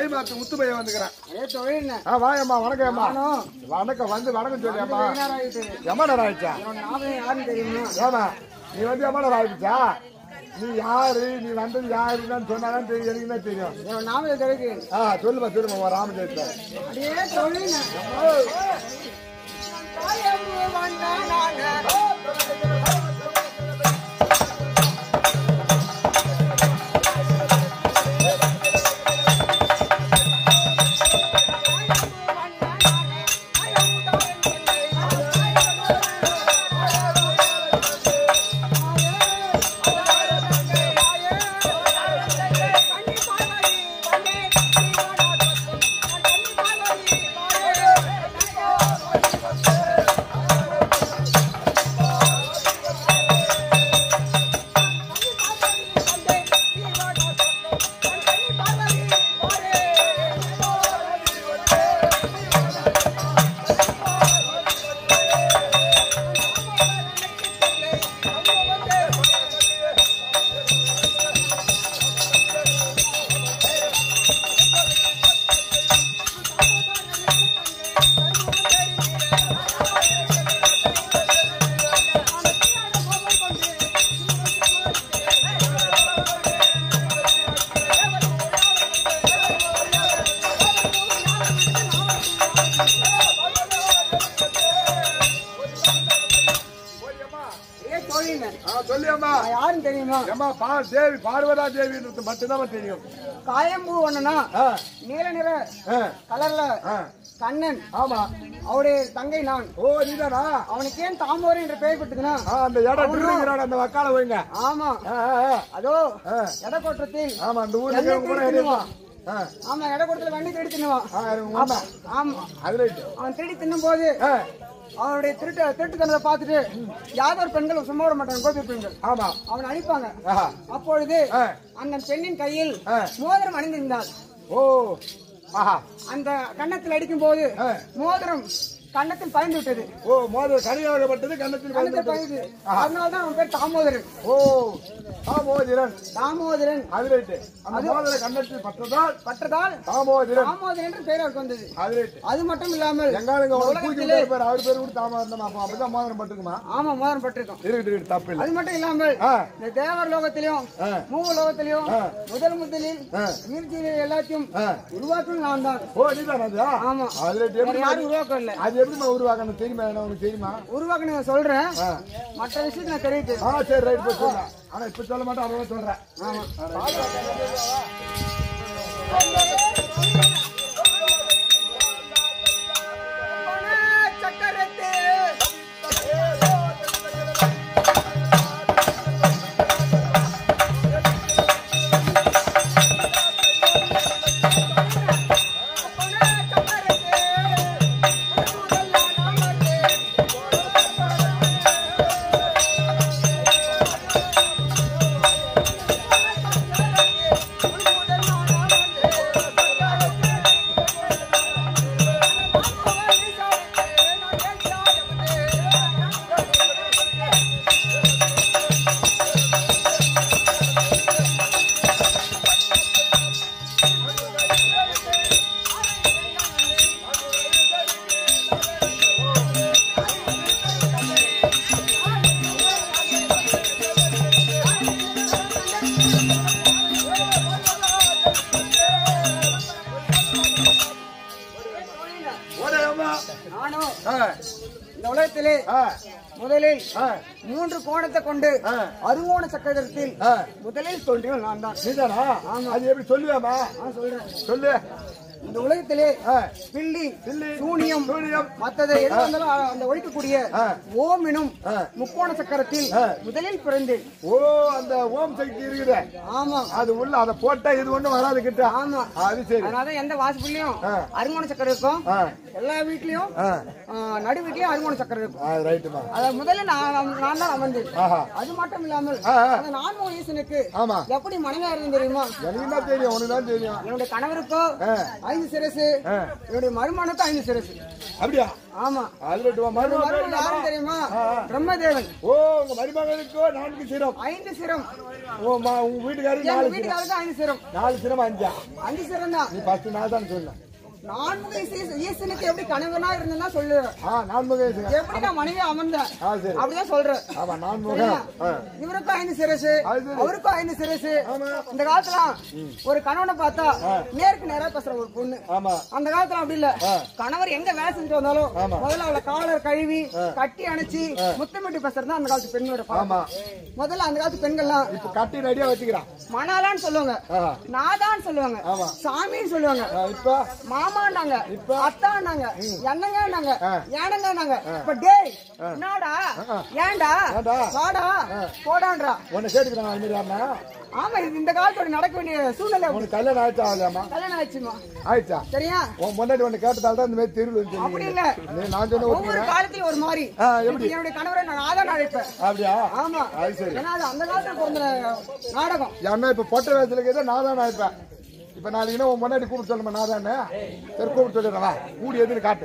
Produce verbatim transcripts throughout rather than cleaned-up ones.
கை மாத்து முத்து பையன் வந்துக்கிறேன். வாயம்மா வணக்கம்மா. வணக்கம் வந்து வணக்கம் சொல்லியம்மா. எம்மா நேரம் ஆயிடுச்சா? ஏமா நீ வந்து எம்மா நேரம் ஆயிடுச்சா? நீ யாரு, நீ வந்தது யாருன்னு சொன்னாதான் தெரியும். எனக்கு என்ன தெரியும்? ஆ சொல்லுமா சொல்லுமா ராமஜெயத்தை. தேவி பார்வதா தேவி மட்டும்தான் தெரியும். காயம்பூ ஒண்ணுனா நீல நிற கலர்ல கண்ணன். ஆமா அவருடைய தங்கை நான். ஓ நீதானா? அவனுக்கு ஏன் தாமோர் என்று பெயர் பெற்றுதுன்னா அந்த இடம் அந்த வக்கால வைங்க. ஆமா அதோ எடக்கோட்டத்தில். ஆமா அந்த ஊர்ல ஆமா எடக்கோட்டத்துல வண்டி தேடி தின்னுவான். ஆமா அது அவன் தேடி தின்னும் போது அவனுடைய திருட்டு திருட்டுத்தனத்தை பார்த்துட்டு யாதொரு பெண்கள் சும்மா விட மாட்டாங்க. கோபி பெண்கள் ஆமா அவனை அடிப்பாங்க. அப்பொழுது அந்த பெண்ணின் கையில் மோதிரம் அணிந்திருந்தாள். ஓ அந்த கன்னத்தில் அடிக்கும் போது மோதிரம் கன்னத்தில் பயந்து விட்டது. ஓ மோதிரம் கனியாகப்பட்டது கன்னத்தில் பயந்து. அதனால்தான் அவன் பேர் தாமோதரன். ஓ தாமோதரன் தாமோதரன் அது ரைட்டு. அந்த மோதிரம் கன்னத்தில் பற்றதால் பற்றதால் தாமோதரன் தாமோதரன் என்று பெயர் அவருக்கு வந்தது. அது ரைட்டு. அது மட்டும் இல்லாமல் எங்காலுங்க பேர் அவர் பேர் கூட தாமோதரன். அப்படிதான் மோதிரம் பட்டிருக்குமா? ஆமா மோதிரம் பட்டிருக்கும். இருக்கு தப்பு இல்லை. அது மட்டும் இல்லாமல் இந்த தேவர் லோகத்திலையும் மூவ லோகத்திலையும் முதல் முதலில் இயற்கையில எல்லாத்தையும் உருவாக்கும் நான் தான். ஓ நீதான் அது? ஆமா அது ரைட்டு. யாரும் உருவாக்கம் இல்லை. அது எப்படி உருவாக்கணும் தெரியுமா? உனக்கு தெரியுமா? உருவாக்கணும் நான் சொல்றேன். மற்ற விஷயத்தை நான் தெரிவித்து. ஆ சரி ரைட் போய் சொல்றேன். ஆனா இப்ப சொல்ல மாட்டேன். அவ்வளவு சொல்றேன். ஆமா இந்த உலகத்திலே முதலில் மூன்று கோணத்தை கொண்டு அறுகோண சக்கரத்தில் முதலில் தோன்றியவன் நான் தான். நீதானா? அது எப்படி சொல்லுவேமா? சொல்றேன் சொல்லு. இந்த உலகத்திலே பில்லி சூனியம் மத்ததை எது வந்தாலும் அந்த ஒழிக்கக்கூடிய ஓம் எனும் முக்கோண சக்கரத்தில் முதலில் பிறந்தேன். ஓ அந்த ஓம் சக்தி இருக்குது. ஆமா அது உள்ள அதை போட்டா இது ஒண்ணு வராது கிட்ட. ஆமா அது சரி. அதனால எந்த வாசப்புலையும் அருங்கோண சக்கரம் இருக்கும். எல்லா வீட்லயும் நடு வீட்லயும் அருமோண சக்கரம் இருக்கும். ரைட்டுமா. அத முதல்ல நான் நான் தான் அமர்ந்தேன். அது மட்டும் இல்லாமல் அந்த நான்முக ஈசனுக்கு எப்படி மனைவியா இருந்து தெரியுமா? எனக்கு தான் தெரியும், உனக்கு தான் தெரியும். என்னுடைய கணவருக்கோ ஐந்து சிரசு, என்னுடைய மருமகனுக்கும் ஐந்து சிரசு. அப்படியா? ஆமா. அது மருமகன் யாரும் தெரியுமா? பிரம்மதேவன். ஓ, உங்க மருமகனுக்கோ நான்கு சிரம், ஐந்து சிரம். ஓ, உங்க வீட்டுக்காரருக்கு நாலு வீட்டுக்காரருக்கு ஐந்து சிரம். நாலு சிரம் அஞ்சா? அஞ்சு சிரம் தான். நீ ஃபர்ஸ்ட் நான் தான் சொன்னேன். நான்முக ஈசனுக்கு எப்படி கணவனா இருந்தேன்னா சொல்லு. நான்முக எப்படி நான் மனைவியா அமர்ந்தேன் அப்படிதான் சொல்றேன். இவருக்கும் ஐந்து சிரசு, அவருக்கும் ஐந்து சிரசு. இந்த காலத்துல ஒரு கணவனை பார்த்தா நேருக்கு நேரா பேசுற ஒரு பொண்ணு. அந்த காலத்துல அப்படி இல்ல. கணவர் எங்க வேலை செஞ்சு வந்தாலும் முதல்ல அவளை காலர் கழுவி கட்டி அணைச்சி முத்தமிட்டு பேசுறது அந்த காலத்து பெண்ணோட பழக்கம். முதல்ல அந்த காலத்து பெண்கள்லாம் கட்டி ரெடியா வச்சுக்கிறான். மணாலான்னு சொல்லுவாங்க, நாதான்னு சொல்லுவாங்க, சாமின்னு சொல்லுவாங்க, மாமாண்டாங்க, அத்தாண்டாங்க, என்னங்கன்னாங்க, ஏனங்கன்னாங்க. இப்ப டேய் என்னடா ஏன்டா வாடா போடான்றா. உன்னை கேட்டுக்கிறான். ஆமா, இது இந்த காலத்தோட நடக்க வேண்டிய சூழ்நிலை. உனக்கு கல்யாணம் ஆயிடுச்சா? ஆகலையாமா? கல்யாணம் ஆயிடுச்சுமா. ஆயிடுச்சா? சரியா? உன் முன்னாடி ஒண்ணு கேட்டதால தான் இந்த மாதிரி தெருவில் அப்படி இல்ல. நான் சொன்ன ஒவ்வொரு காலத்துல ஒரு மாதிரி. என்னுடைய கணவரை நான் ஆதான் அழைப்பேன். அப்படியா? ஆமா. அது சரி. ஏன்னா அது அந்த காலத்துல பிறந்த நாடகம். ஏன்னா இப்ப பொட்ட வயசுல இருக்கிறத நான் தான் அழைப்பேன். இப்ப நாளைக்கு உன் முன்னாடி கூப்பிட்டு சொல்லுமா? நான் தானே சரி கூப்பிட்டு சொல்லிடுறவா. கூடி எதுன்னு காட்டு.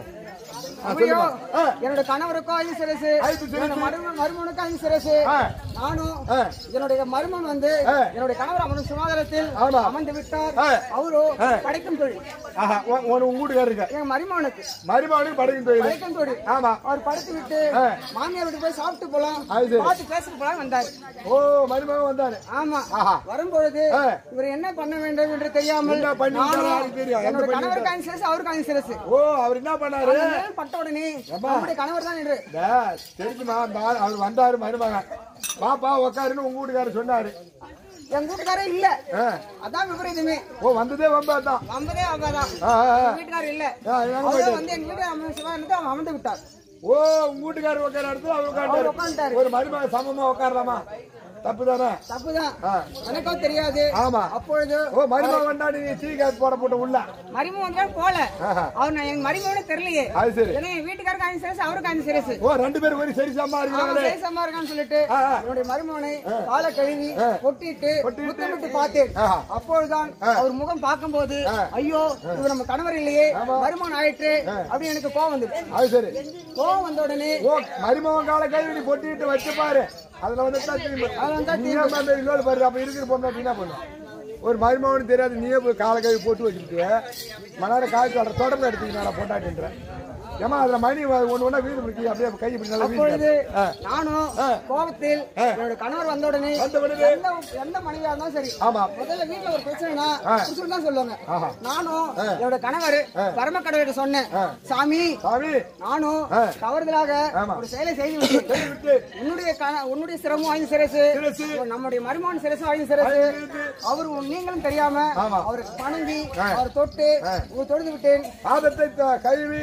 என்னோட கணவருக்கும் ஐந்து சிரசு, மருமனுக்கும் ஐந்து சிரசு. நானும் என்னுடைய மருமன் வந்து என்னுடைய கணவர் அமரும் சுகாதாரத்தில் அமர்ந்து விட்டார். அவரோ படைக்கும் தொழில். வீட்டுக்காரருக்கு எங்க மருமகனுக்கு மருமகனுக்கு படைக்கும் தொழில். படைக்கும் தொழில். ஆமா. அவர் படைத்து விட்டு மாமியார் வீட்டு போய் சாப்பிட்டு போலாம், பார்த்து பேசிட்டு போலாம் வந்தாரு. ஓ, மருமகன் வந்தாரு. ஆமா. வரும்பொழுது இவர் என்ன பண்ண வேண்டும் என்று தெரியாமல் என்னோட கணவருக்கு ஐந்து சிரசு, அவருக்கு ஐந்து சிரசு. ஓ, அவர் என்ன பண்ணாரு? பட்ட உடனே நம்முடைய கணவர் தான் என்று தெரிஞ்சுமா? அவர் வந்தாரு மருமகன். பாப்பா உக்காருன்னு உங்க வீட்டுக்காரர் சொன்னாரு. எங்க வீட்டுக்காரே இல்ல. அதான் விபரீதமே. ஓ, வந்ததே வம்பாதான். வந்ததே வம்பாதான். வீட்டுக்காரர் இல்ல. அவர் வந்து எங்க வீட்டு அமர்ந்து விட்டார். ஓ, உங்க வீட்டுக்காரர் உட்கார இடத்துல அவர் உட்காந்துட்டாரு. ஒரு மருமகன் சமமா உட்காரலாமா? தப்புதானே? தப்புதான். எனக்கும் தெரியாது. ஆமா. அப்பொழுது ஓ, மருமகன் வந்தா நீ டீ காப்பி போட போட்டு உள்ள மருமகன் தான் போல. அவர் எங்க மருமகனே தெரியலையே. அது சரி. ஏன்னா என் வீட்டுக்காரருக்கு அஞ்சு சிரசு, அவருக்கு அஞ்சு சிரசு. ஓ, ரெண்டு பேரும் ஒரு சரி சம்மா இருக்காங்க. சரி சம்மா இருக்கான்னு சொல்லிட்டு என்னுடைய மருமகனை காலை கழுவி கொட்டிட்டு முத்தமிட்டு பார்த்தேன். அப்பொழுதுதான் அவர் முகம் பார்க்கும்போது ஐயோ இது நம்ம கணவர் இல்லையே, மருமகன் ஆயிற்று அப்படின்னு எனக்கு கோவம் வந்துச்சு. அது சரி. கோவம் வந்த உடனே ஓ, மருமகன் காலை கழுவி பொட்டிட்டு வச்சு பாரு. அதுல வந்து இன்னொரு பாரு. அப்ப இருக்கிற பொண்ணு என்ன பண்ணும்? ஒரு மருமகனுக்கு தெரியாது, நீயே போய் காலை கழுவி போட்டு வச்சுட்டு மணார காய்ச்சி வர தொடர்ந்து எடுத்துக்கிட்டு போட்டாட்டுன்ற. ஏமா அதுல மணி ஒண்ணு ஒண்ணா வீடு பிடிச்சி அப்படியே கை பிடிச்சி நானும் கோபத்தில் என்னோட கணவர் வந்த உடனே எந்த மனைவியா இருந்தாலும் சரி, ஆமா முதல்ல வீட்டுல ஒரு பிரச்சனைனா தான் சொல்லுவாங்க. நானும் என்னோட கணவர் பரம கடவுள் சொன்னேன், சாமி சாமி நானும் தவறுதலாக ஒரு செயலை செய்து விட்டு உன்னுடைய உன்னுடைய சிரமும் ஐந்து சிரசு, நம்முடைய மருமகன் சிரசும் ஐந்து சிரசு, அவர் நீங்களும் தெரியாம அவருக்கு பணங்கி அவர் தொட்டு தொழுது விட்டேன். ஆபத்தை கழுவி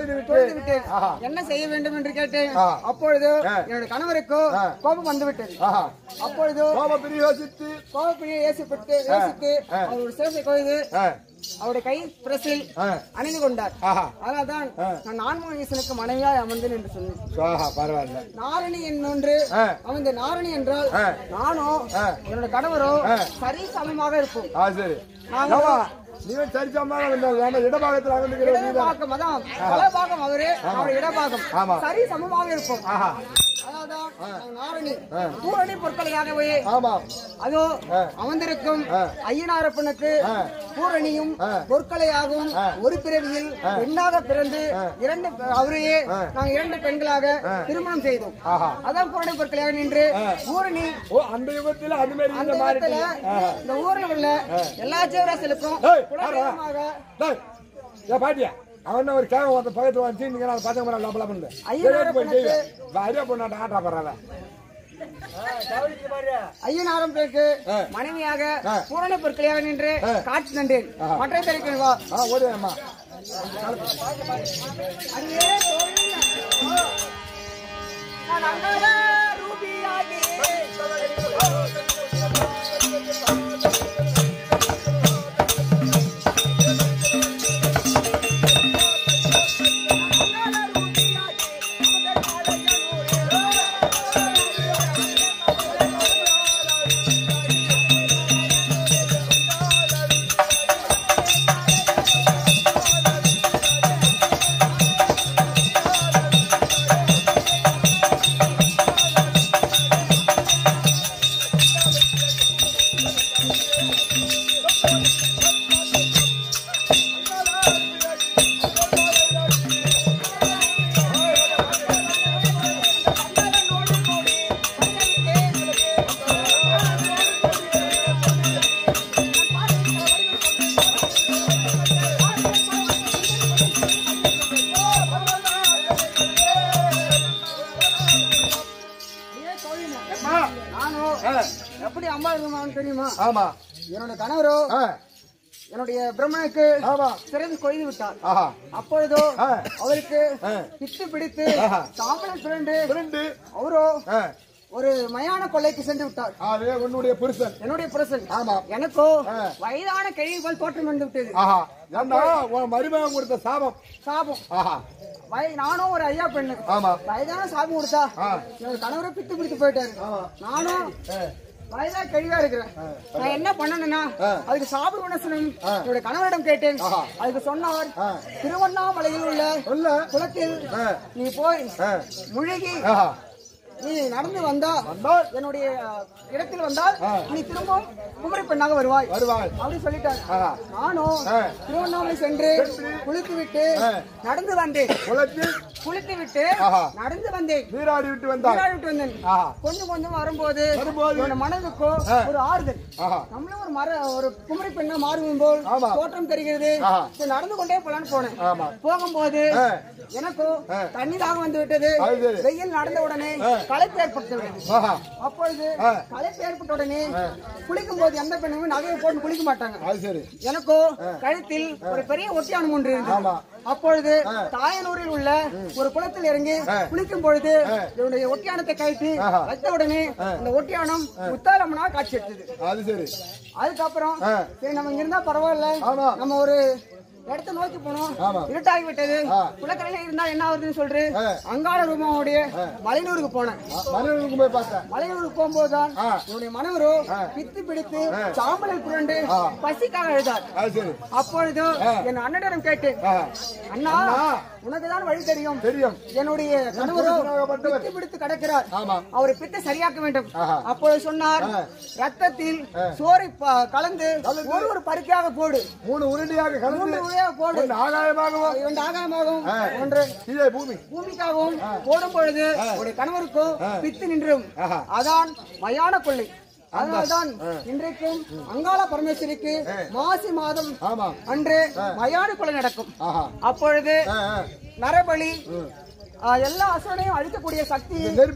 என்ன செய்ய வேண்டும் என்று கேட்டேன். அப்பொழுது என்னோட கணவருக்கு கோபம் வந்து விட்டது. அப்பொழுது கோபப்பிரியை ஏசிப்பட்டு யோசித்து அவருடைய சிரசை கொய்து அவருடைய கை பிரசில் அணிந்து கொண்டார். அதனால்தான் நான் நான்முக ஈசனுக்கு மனைவியாய் அமர்ந்தேன் என்று சொன்னேன். நாரணி என்னொன்று அமர்ந்த நாரணி என்றால் நானும் என்னோட கணவரோ சரி சமமாக இருப்போம். இடபாகம் அவரு இடபாகம் சரி சமமாக இருப்போம். நாரணி பூரணி பொருட்களையாகவே அதோ அமர்ந்திருக்கும் ஐயனாரப்பனுக்கு பூரணியும் பொற்களையாகவும் ஒரு பிறவியில் பெண்ணாக பிறந்து இரண்டு அவரையே நாங்கள் இரண்டு பெண்களாக திருமணம் செய்தோம். அதான் பூரணி பொற்களையாக நின்று பூரணி அந்த யுகத்தில் இந்த ஊரில் உள்ள எல்லா ஜீவராசிகளுக்கும் பாட்டியா அவன் ஒரு கேவ ஒருத்த பக்கத்துல வந்து நீங்க பசங்க பண்ண லபல பண்ணு ஐயா பொண்ணாட்ட ஆட்டா பண்றாங்க. ஐயனாரம் பேருக்கு மனைவியாக பூரண பொருட்களையாக நின்று காட்சி தந்தேன். மற்ற தெரிவிக்கிறேன் வா ஓடியம்மா ரூபியாகி அங்காள தெரியுமா? ஆமா. என்னோட கணவரோ என்னுடைய பிரம்மனுக்கு சிறந்து கொய்து விட்டார். அப்பொழுதோ அவருக்கு பித்து பிடித்து சாம்பலை சுரண்டு அவரோ ஒரு மயான கொள்ளைக்கு சென்று விட்டார். உன்னுடைய புருஷன் என்னுடைய புருஷன். ஆமா. எனக்கோ வயதான கிழவி போல் தோற்றம் வந்து விட்டது. மருமகன் கொடுத்த சாபம். சாபம். நானும் ஒரு ஐயா பெண்ணு. வயதான சாபம் கொடுத்தா என்னோட கணவரை பித்து பிடித்து போயிட்டாரு. நானும் வயதா கழிவா இருக்கிறேன். நான் என்ன பண்ணணும்னா அதுக்கு சாப்பிட உணசனம் என்னோட கணவரிடம் கேட்டேன். அதுக்கு சொன்னார், திருவண்ணாமலையில் உள்ள குளத்தில் நீ போய் முழுகி நீ நடந்து வந்தா என்னுடைய இடத்தில் வந்தால் நீ திரும்பவும் குமரி பெண்ணாக வருவாய் வருவாய் அப்படின்னு சொல்லிட்டாரு. நானும் திருவண்ணாமலை சென்று குளித்து விட்டு நடந்து வந்தேன். குளித்து விட்டு நடந்து வந்தேன். நீராடி விட்டு வந்தேன். விட்டு வந்தேன். கொஞ்சம் கொஞ்சம் வரும்போது மனதுக்கோ ஒரு ஆறுதல். நம்மளும் ஒரு மர ஒரு குமரி பெண்ணா மாறும் போல் தோற்றம் தெரிகிறது. நடந்து கொண்டே போலான்னு போனேன். போகும்போது எனக்கும் தண்ணீராக வந்து விட்டது. வெயில் நடந்த உடனே களைப்பு ஏற்பட்டு விட்டது. அப்பொழுது களைப்பு ஏற்பட்ட உடனே குளிக்கும் போது எந்த பெண்ணுமே நகையை போட்டு குளிக்க மாட்டாங்க. எனக்கோ கழுத்தில் ஒரு பெரிய ஒட்டியானம் ஒன்று இருந்தது. அப்பொழுது தாயனூரில் உள்ள ஒரு குளத்தில் இறங்கி குளிக்கும் பொழுது என்னுடைய ஒட்டியானத்தை கழித்து வைத்த உடனே அந்த ஒட்டியானம் முத்தாலம்மனா காட்சி எடுத்தது. அதுக்கப்புறம் சரி நம்ம இங்க இருந்தா பரவாயில்ல, நம்ம ஒரு இடத்தை நோக்கி போனோம். இருட்டாகி விட்டது. குளக்கரையில இருந்தா என்ன ஆகுதுன்னு சொல்லிட்டு அங்காள ரூபாவுடைய மலையூருக்கு போனேன். மலையூருக்கு போய் பார்த்தேன். மலையூருக்கு போகும்போதுதான் என்னுடைய மனைவரோ பித்து பிடித்து சாம்பலில் புரண்டு பசிக்காக எழுதார். அப்பொழுது என் அண்ணனிடம் கேட்டேன், அண்ணா உனக்குதான் வழி தெரியும் தெரியும் என்னுடைய கணவரோ பித்து பிடித்து கிடக்கிறார், அவரை பித்தை சரியாக்க வேண்டும். அப்பொழுது சொன்னார், ரத்தத்தில் சோறை கலந்து ஒரு ஒரு பருக்கையாக போடு. மூணு உருண்டையாக கலந்து பூமிக்காகவும் போடும் பொழுது ஒரு கணவருக்கோ பித்து நின்றும். அதான் மயான கொள்ளை. அதனால்தான் இன்றைக்கும் அங்காள பரமேஸ்வரிக்கு மாசி மாதம் அன்று மயான கொள்ளை நடக்கும். அப்பொழுது நரபலி எல்லா அசுரனையும் அழிக்கக்கூடிய சக்தி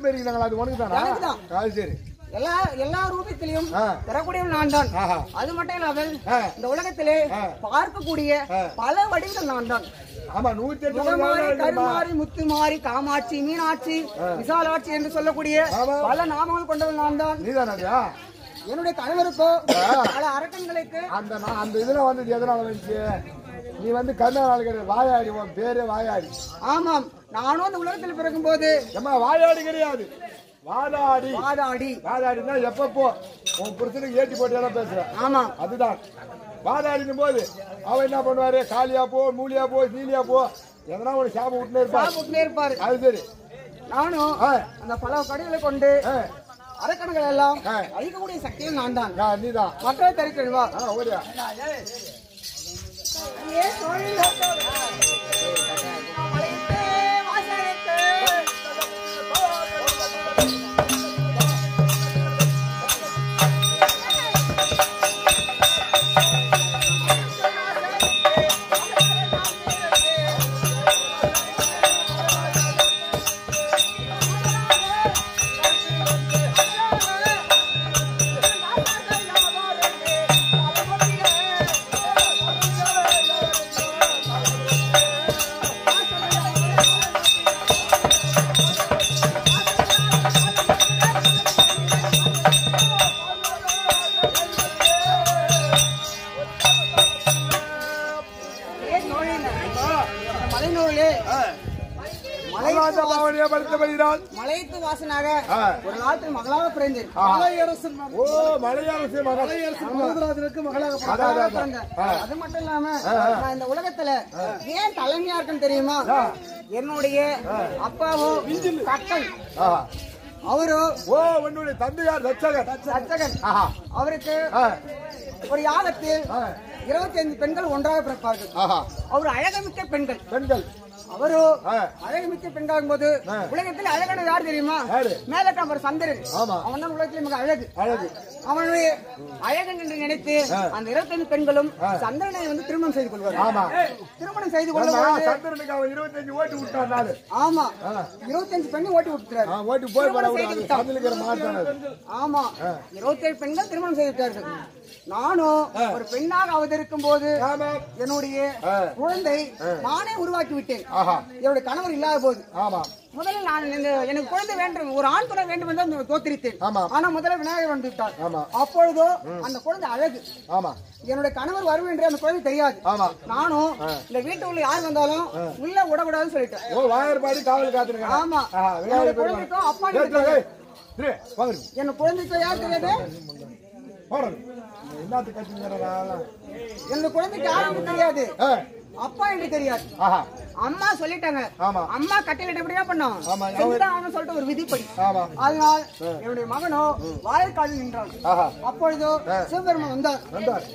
எல்லா எல்லா ரூபத்திலையும் பெறக்கூடியவன் நான் தான். அது மட்டும் இல்லாமல் இந்த உலகத்திலே பார்க்கக்கூடிய பல வடிவங்கள் நான் தான். கருமாரி, முத்துமாரி, காமாட்சி, மீனாட்சி, விசாலாட்சி என்று சொல்லக்கூடிய பல நாமங்கள் கொண்டவன் நான் தான். என்னுடைய கணவருக்கோ பல அரக்கங்களுக்கு அந்த அந்த இதுல வந்து எதனால வந்துச்சு? நீ வந்து கண்ணாடி கிடையாது, வாயாடி. உன் பேரு வாயாடி. ஆமாம், நானும் அந்த உலகத்தில் பிறக்கும் போது வாயாடி கிடையாது, வாதாடி. வாதாடி வாதாடினா எப்பப்போ உன் புருஷனுக்கு ஏற்றி போட்டியெல்லாம் பேசுறேன். ஆமா, அதுதான் வாதாடினும் போது அவன் என்ன பண்ணுவாரு? காலியா போ, மூலியா போ, நீலியா போ, எதனா ஒரு சாபம் விட்டுனே இருப்பாரு இருப்பாரு அது சரி. நானும் அந்த பல கடைகளை கொண்டு அரக்கணங்கள் எல்லாம் அழிக்கக்கூடிய சக்தியும் நான் தான். நீதான் மக்களை தரிக்கணுவா ஓடியா மலையத்து வாசனாக ஒரு நாட்டில் மகளாக பிறந்தேன். அது மட்டும் இல்லாம நான் இந்த உலகத்துல ஏன் தலைமையா இருக்குன்னு தெரியுமா? என்னுடைய அப்பாவோ கட்டன், அவரு உன்னுடைய தந்தையார் ரட்சகன். ரட்சகன் அவருக்கு ஒரு யாகத்தில் இருபத்தி ஐந்து பெண்கள் ஒன்றாக பிறப்பார்கள். அவர் அழகமிக்க பெண்கள் பெண்கள் அவரு அழகு மிக்க பெண்காகும் போது உலகத்தில் அழகான யார் தெரியுமா? மேலக்காம் ஒரு சந்திரன். அவன் தான் உலகத்தில் மிக அழகு. அழகு அவனுடைய அழகன் என்று நினைத்து அந்த இருபத்தைந்து பெண்களும் சந்திரனை வந்து திருமணம் செய்து கொள்வார். திருமணம் செய்து கொள்ளும்போது சந்திரனுக்கு அவன் இருபத்தஞ்சு ஓட்டு விட்டாரு. ஆமா, இருபத்தஞ்சு பெண்ணு ஓட்டி விட்டுறாரு. ஆமா, இருபத்தேழு பெண்கள் திருமணம் செய்து விட்டார்கள். நானும் ஒரு பெண்ணாக அவதரிக்கும் போது என்னுடைய குழந்தை நானே உருவாக்கி விட்டேன். என்னுடைய கணவர் இல்லாத போது முதலில் நான் எனக்கு குழந்தை வேண்டும், ஒரு ஆண் குழந்தை வேண்டும் என்று தோத்திரித்தேன். ஆனா முதல்ல விநாயகர் வந்து விட்டார். அப்பொழுதோ அந்த குழந்தை அழகு. என்னுடைய கணவர் வரும் என்று அந்த குழந்தை தெரியாது. நானும் இந்த வீட்டு உள்ள யார் வந்தாலும் உள்ள விடக்கூடாதுன்னு சொல்லிட்டேன். ஆமா, என்னுடைய குழந்தைக்கும் அப்பா என்ன குழந்தைக்கும் யார் தெரியாது? என்னோட குழந்தைக்கு யாரும் தெரியாது, அப்பா என்று தெரியாது. அம்மா சொல்லிட்டாங்க. அம்மா கட்டிலிட்டு எப்படியா பண்ணோம் சொல்லிட்டு ஒரு விதிப்படி. அதனால் என்னுடைய மகனோ வாழைக்காலில் நின்றான். அப்பொழுதோ சிவபெருமான் வந்தார்.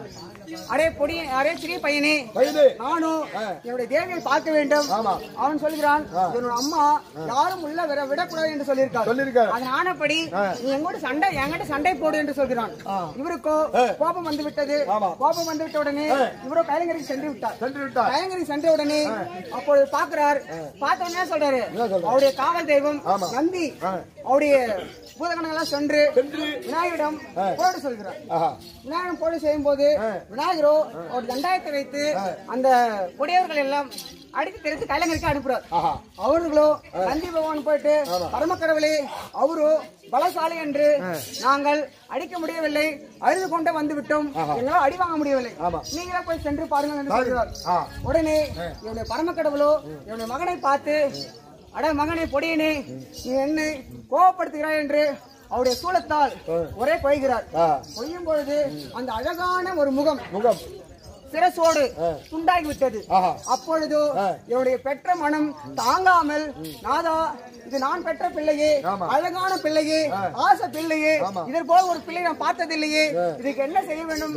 அரே பொடி, அரே சிறிய பையனே, நானும் என்னுடைய தேவியை பார்க்க வேண்டும். அவன் சொல்கிறான், என்னோட அம்மா யாரும் உள்ள வர விடக்கூடாது என்று சொல்லியிருக்கார். அதன் ஆனப்படி நீ எங்கோட சண்டை என்கிட்ட சண்டை போடு என்று சொல்கிறான். இவருக்கோ கோபம் வந்து விட்டது. கோபம் வந்து விட்ட உடனே இவரோ கைலங்கரைக்கு சென்று விட்டார். கைலங்கரைக்கு சென்ற உடனே அப்பொழுது பாக்குறார். பார்த்த உடனே சொல்றாரு, அவருடைய காவல் தெய்வம் நந்தி அவருடைய பூதகணங்கள்லாம் சென்று விநாயகரிடம் போடு சொல்கிறார். விநாயகரம் போடு செய்யும் போது விநாயகரோ ஒரு தண்டாயத்தை வைத்து அந்த கொடியவர்கள் எல்லாம் அடித்து தெரிவித்து கைலங்கரைக்கு அனுப்புறார். அவர்களோ நந்தி பகவான் போயிட்டு பரமக்கடவுளே, அவரோ பலசாலி என்று நாங்கள் அடிக்க முடியவில்லை, அழுது கொண்டே வந்து விட்டோம், எங்களால் அடி வாங்க முடியவில்லை, நீங்களே போய் சென்று பாருங்கள் என்று சொல்கிறார். உடனே என்னுடைய பரமக்கடவுளோ என்னுடைய மகனை பார்த்து, அட மகனை பொடியனே, நீ என்னை கோபப்படுத்துகிறாய் என்று அவருடைய சூலத்தால் ஒரே கொய்கிறார். கொய்யும் பொழுது அந்த அழகான ஒரு முகம் முகம் சிரசோடு துண்டாகி விட்டது. அப்பொழுது என்னுடைய பெற்ற மனம் தாங்காமல், நாதா, இது நான் பெற்ற பிள்ளையே, அழகான பிள்ளையே, ஆசை பிள்ளையே, இதற்கு போல ஒரு பிள்ளை நான் பார்த்ததில்லையே, இதுக்கு என்ன செய்ய வேண்டும்?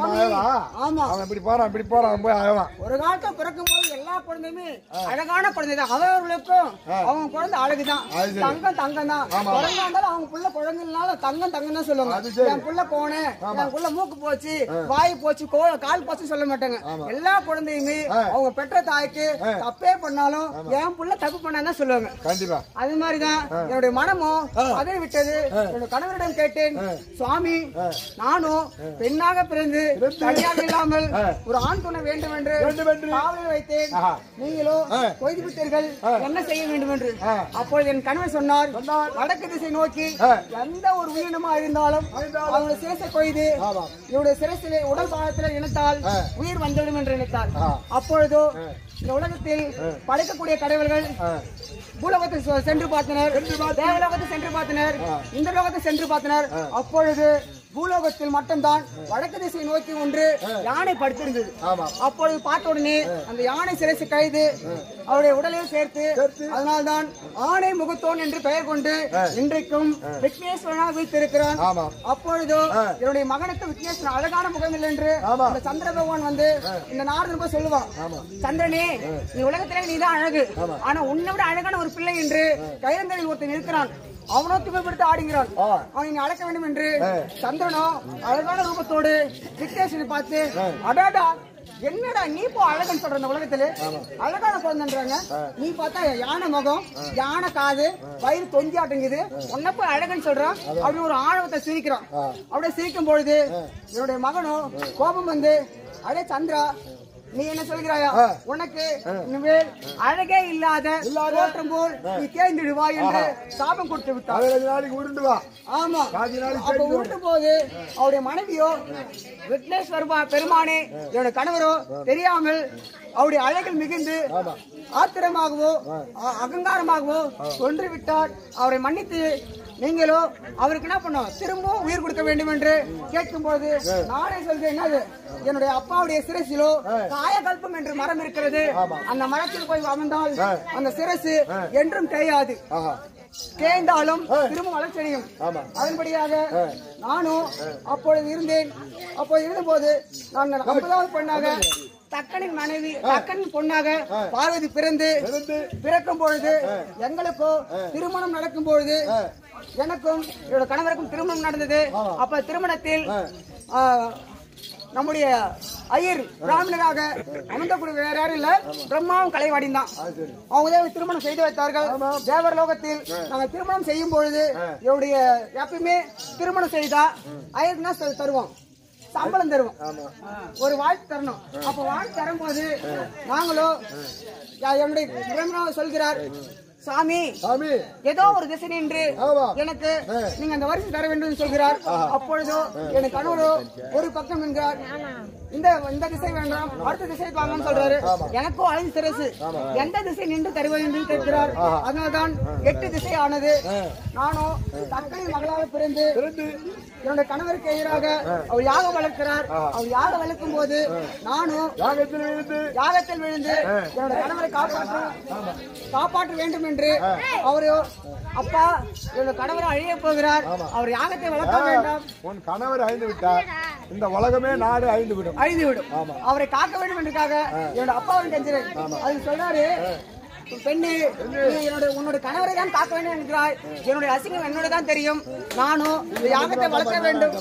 ஆமா, இப்படி போறான் இப்படி போறான். ஒரு காலத்துல பிறக்கும் போது எல்லா குழந்தையுமே அழகான குழந்தை தான். அவர்களுக்கும் அவங்க குழந்தை அழகுதான், தங்கம் தங்கம் தான். குழந்தை இருந்தாலும் அவங்க புள்ள குழந்தைனால தங்கம் தங்கம் தான் சொல்லுவாங்க. என் புள்ள போனேன், என் புள்ள மூக்கு போச்சு, வாய் போச்சு, கால் போச்சு சொல்ல மாட்டாங்க. எல்லா குழந்தையுமே அவங்க பெற்ற தாய்க்கு தப்பே பண்ணாலும் என் புள்ள தப்பு பண்ணாதான் சொல்லுவாங்க. கண்டிப்பா அது மாதிரிதான் என்னுடைய மனமும் அதை விட்டது. என்னோட கணவரிடம் கேட்டேன், சுவாமி, நானும் பெண்ணாக பிறந்து தனியாக இல்லாமல் ஒரு ஆண் துணை வேண்டும் என்று காவலில் வைத்தேன். நீங்களோ கொய்து விட்டீர்கள், என்ன செய்ய வேண்டும் என்று. அப்பொழுது என் கணவர் சொன்னார், வடக்கு திசை நோக்கி எந்த ஒரு உயிரினமா இருந்தாலும் அவங்களுடைய சிரசை கொய்து இவருடைய சிரசிலே உடல் பாகத்தில் இணைத்தால் உயிர் வந்துவிடும் என்று நினைத்தார். அப்பொழுதோ இந்த உலகத்தில் படைக்கக்கூடிய கடவுள்கள் பூலோகத்தில் சென்று பார்த்தனர், தேவலோகத்தை சென்று பார்த்தனர், இந்த லோகத்தை சென்று பார்த்தனர். அப்பொழுது பூலோகத்தில் மட்டும்தான் வடக்கு திசை நோக்கி ஒன்று யானை படுத்திருந்தது. அப்பொழுது பார்த்த உடனே அந்த யானை சிரசு கைது அவருடைய உடலையும் சேர்த்து, அதனால்தான் ஆணை முகத்தோன் என்று பெயர் கொண்டு இன்றைக்கும் விக்னேஸ்வரனாக வைத்திருக்கிறான். அப்பொழுது என்னுடைய மகனுக்கு விக்னேஸ்வரன் அழகான முகம் இல்லை என்று சந்திர பகவான் வந்து இந்த நாரதன் போய் சொல்லுவான், சந்திரனே, நீ உலகத்திலே நீதான் அழகு, ஆனா உன்னை விட அழகான ஒரு பிள்ளை என்று கைலங்கரையில் ஒருத்தன் இருக்கிறான், அவனோ துமைப்படுத்த ஆடுகிறான், அவனை அழைக்க வேண்டும் என்று சந்திரனோ அழகான ரூபத்தோடு விக்னேஸ்வரனை பார்த்து, அடாடா, என்னடா நீ போ அழகன்னு சொல்ற, இந்த உலகத்துல அழகான குழந்தைன்றாங்க, நீ பார்த்தா யானை முகம், யானை காது, வயிறு தொந்தி ஆட்டுங்குது, உன்ன போய் அழகன்னு சொல்றான் அப்படின்னு ஒரு ஆணவத்தை சிரிக்கிறான். அப்படியே சிரிக்கும் பொழுது என்னுடைய மகனும் கோபம் வந்து, அடே சந்திரா, நீ என்ன சொல்கிறாயா, உனக்கு இனிமேல் அழகே இல்லாத தோற்றம் போல் நீ தேர்ந்திடுவாய் என்று சாபம் கொடுத்து விட்டார். உருண்டுவா. ஆமா, அப்ப உருண்டும் போது அவருடைய மனைவியோ, விக்னேஸ்வர பெருமானே, என்னோட கணவரோ தெரியாமல் அவருடைய அழகில் மிகுந்து ஆத்திரமாகவோ அகங்காரமாகவோ கொன்று விட்டார். அவரை மன்னித்து நீங்களோ அவருக்கு என்ன பண்ணோம், திரும்பவும் உயிர் கொடுக்க வேண்டும் என்று கேட்கும் போது நானே சொல்றேன், என்னது, என்னுடைய அப்பாவுடைய சிரசிலோ காயகல்பம் என்று மரம் இருக்கிறது, அந்த மரத்தில் போய் அமர்ந்தால் அந்த சிரசு என்றும் தேயாது, தேய்ந்தாலும் திரும்ப வளர்ச்சியும். அதன்படியாக நானும் அப்பொழுது இருந்தேன். அப்பொழுது இருந்த போது நான் ஐம்பதாவது பெண்ணாக தக்கனின் மனைவி தக்கனின் பொண்ணாக பார்வதி பிறந்து பிறக்கும் பொழுது எங்களுக்கோ திருமணம் நடக்கும் பொழுது எனக்கும் என்னோட கணவருக்கும் திருமணம் நடந்தது. அப்ப திருமணத்தில் நம்முடைய ஐயர் பிராமணராக அமர்ந்தக்கூடிய வேற யாரும் இல்ல, பிரம்மாவும் கலைவாடியும் தான். அவங்க திருமணம் செய்து வைத்தார்கள். தேவர் லோகத்தில் நாங்கள் திருமணம் செய்யும் பொழுது என்னுடைய எப்பயுமே திருமணம் செய்தா ஐயர் தான் தருவோம், சம்பளம் தருவோம், ஒரு வாழ்த்து தரணும். அப்ப வாழ்த்து தரும் போது நாங்களும் என்னுடைய பிரம்மாவை சொல்கிறார், சாமி ஏதோ ஒரு திசை நின்று எனக்கு நீங்க அந்த வரிசை தர வேண்டும் சொல்கிறார். அப்பொழுதோ எனக்கு கணவரோ ஒரு பக்கம் என்கிறார், இந்த இந்த திசை வேண்டாம் அடுத்த திசைக்கு வாங்கன்னு சொல்றாரு. எனக்கும் அழைந்து சிறசு எந்த திசை நின்று தருவது என்று கேட்கிறார். அதனால்தான் எட்டு திசை ஆனது. நானும் தக்கனின் மகளாக பிறந்து என்னுடைய கணவருக்கு எதிராக அவர் யாகம் வளர்க்கிறார். அவர் யாகம் வளர்க்கும் போது நானும் யாகத்தில் விழுந்து என்னோட கணவரை காப்பாற்ற காப்பாற்ற வேண்டும் என்று அவரு அப்பா என்னோட கணவரை அழிய போகிறார், அவர் யாகத்தை வளர்க்க வேண்டாம். உன் கணவர் அழிந்து விட்டார், இந்த உலகமே நாடு அழிந்து விடும் அழிந்து விடும் அவரை காக்க வேண்டும் என்றுக்காக என்னோட அப்பாவின் கெஞ்சிறேன். அது சொல்றாரு, பெண்ணு என்னோட உன்னோட கணவரை தான் காக்க வேண்டும் என்கிறாய், என்னுடைய அசிங்கம் என்னோட தான் தெரியும், நானும் இந்த யாகத்தை வளர்க்க வேண்டும்.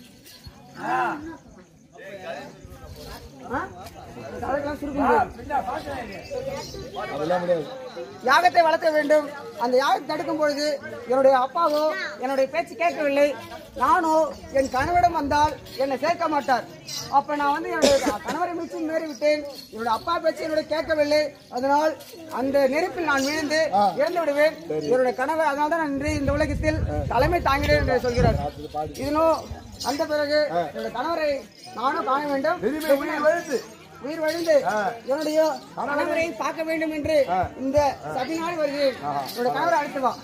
யாகத்தை வளர்க்க வேண்டும். அந்த யாகத்தை தடுக்கும் பொழுது என்னுடைய அப்பாவோ என்னுடைய பேச்சு கேட்கவில்லை. நானோ என் கணவரிடம் வந்தால் என்னை சேர்க்க மாட்டார். அப்ப நான் வந்து என்னுடைய கணவரை மீச்சு மீறி விட்டேன். என்னுடைய அப்பா பேச்சு என்னுடைய கேட்கவில்லை. அதனால் அந்த நெருப்பில் நான் விழுந்து இறந்து விடுவேன். என்னுடைய கணவர் அதனால தான் இன்று இந்த உலகத்தில் தலைமை தாங்கினேன் என்று சொல்கிறார். இதனோ அந்த பிறகு என்னுடைய கணவரை நானும் காண வேண்டும், உயிர் வழிந்து என்னுடைய கணவரை பார்க்க வேண்டும் என்று இந்த சபையினால் வருகிறேன். என்னோட கணவரை அழைத்து வா.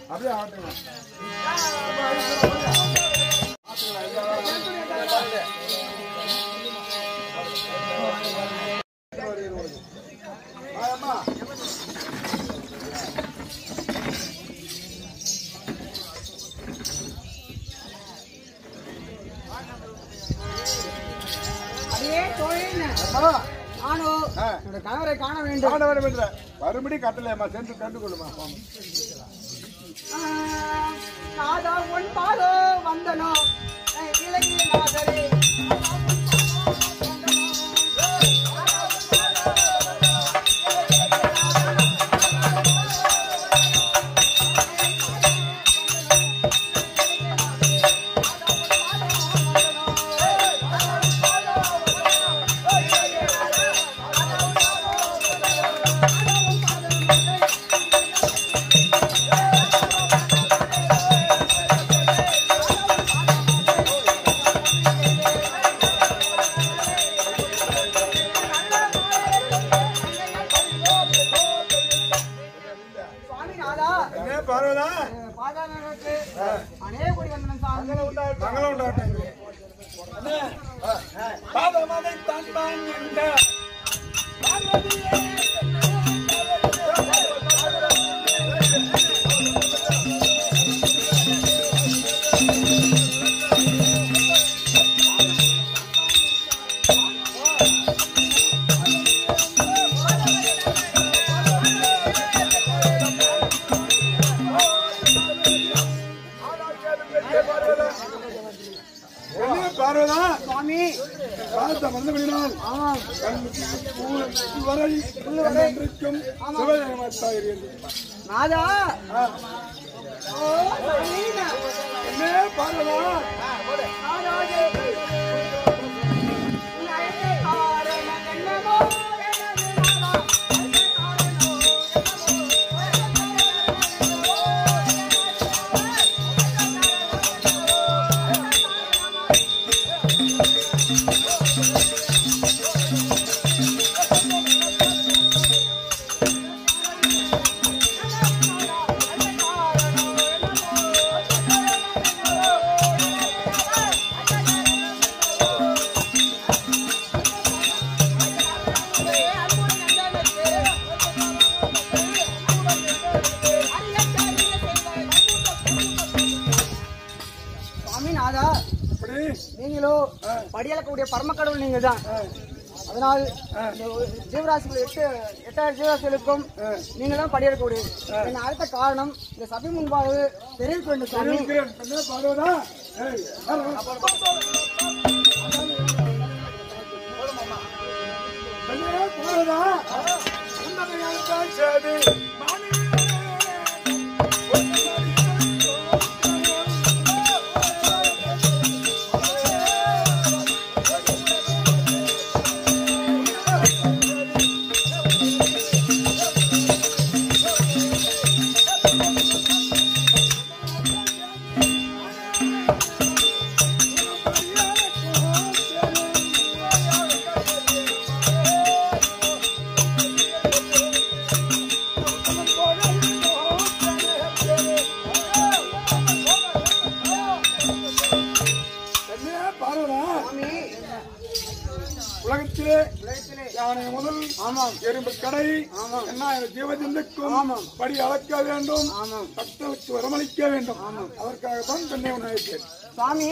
அதே தோழின் கணவரை காண வேண்டும் காண வேண்டும் என்ற மறுபடி கட்டளையம்மா சென்று கண்டு கொள்ளுமா. நாதா உன் பாதோ வந்தனோ இலகிய நாதரே அதனால் ஜீவராசிகள் எட்டு எட்டாயிரம் ஜீவராசிகளுக்கும் நீங்க தான் படியேறக்கூடியது. என்ன அடுத்த காரணம் இந்த சபை முன்பாக தெரிவிக்க வேண்டும் சாமி. உலகத்திலே யானை முதல் எறும்பு கடை என்ன ஜீவஜந்துக்கும் படி அளக்க வேண்டும், பக்தர்களுக்கு வரமளிக்க வேண்டும். அதற்காகத்தான் பெண்ணை உணர்த்தேன் சுவாமி.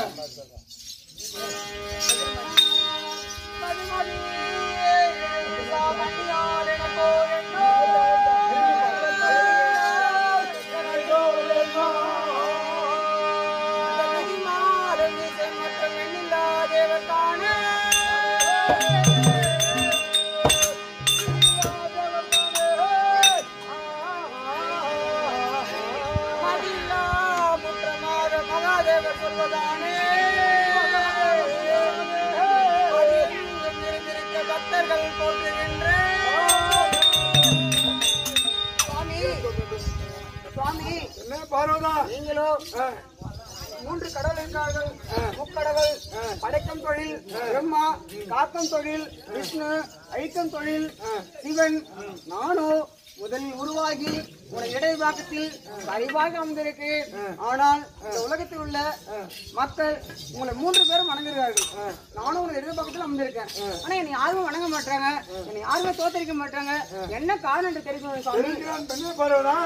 நீங்களோ மூன்று கடவுள் இருக்கிறார்கள். முக்கடவுள் படைக்கும் தொழில் பிரம்மா, காக்கும் தொழில் விஷ்ணு, அழிக்கும் தொழில் சிவன். நானோ முதலில் உருவாகி உன இடைவாக்கத்தில் சரிவாக வந்திருக்கு. ஆனால் இந்த உலகத்தில் உள்ள மக்கள் உங்களை மூன்று பேரும் வணங்குகிறார்கள். நானும் உங்களை எதிர்பார்க்கத்தில் வந்திருக்கேன். ஆனா என்னை யாருமே வணங்க மாட்டாங்க, என்னை யாருமே தோத்தரிக்க மாட்டாங்க. என்ன காரணம் என்று தெரிவிக்கணும் சாமி.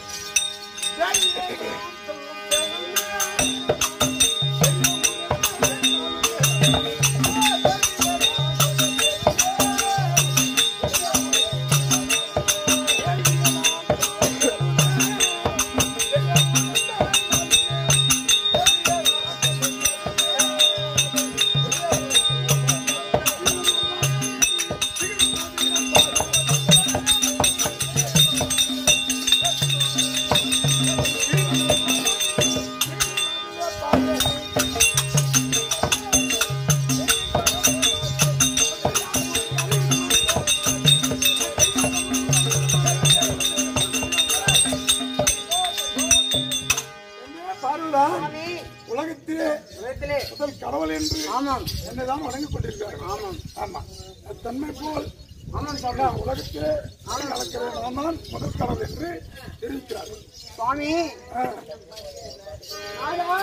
உலகத்திலே முதல் கடவுள் என்று என்னதான் வணங்கிக் கொண்டிருக்கிறார்கள். ஆமாம் ஆமா தன்மை போல் உலகத்திலே நடக்கிறவன் முதல் கடவுள் என்று தெரிவிக்கிறார்கள். சுவாமி